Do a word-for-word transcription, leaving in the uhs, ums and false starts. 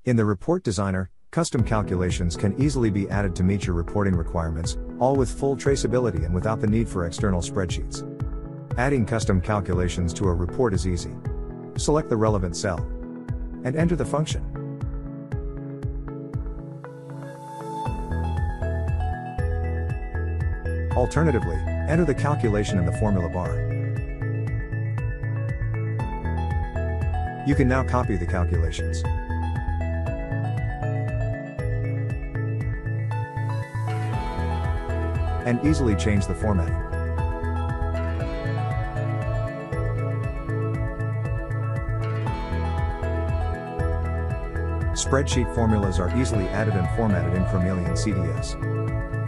In the Report Designer, custom calculations can easily be added to meet your reporting requirements, all with full traceability and without the need for external spreadsheets. Adding custom calculations to a report is easy. Select the relevant cell and enter the function. Alternatively, enter the calculation in the formula bar. You can now copy the calculations and easily change the formatting. Spreadsheet formulas are easily added and formatted in Chromeleon C D S.